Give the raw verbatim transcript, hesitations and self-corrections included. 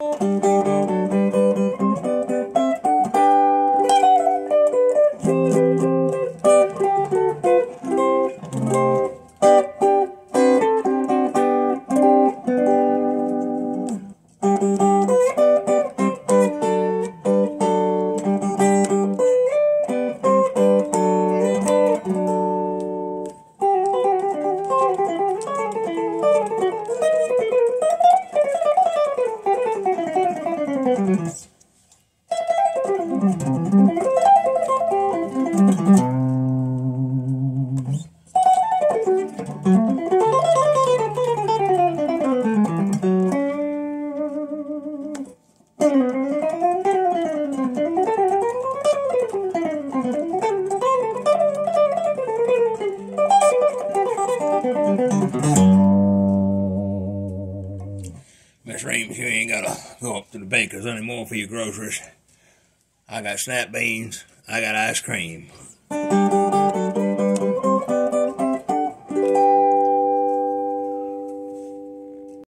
Miss Reams, you ain't gotta go up to the baker's anymore for your groceries. I got snap beans, I got ice cream.